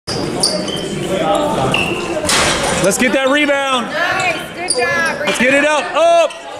Let's get that rebound. Nice, good job. Let's get it up. Up.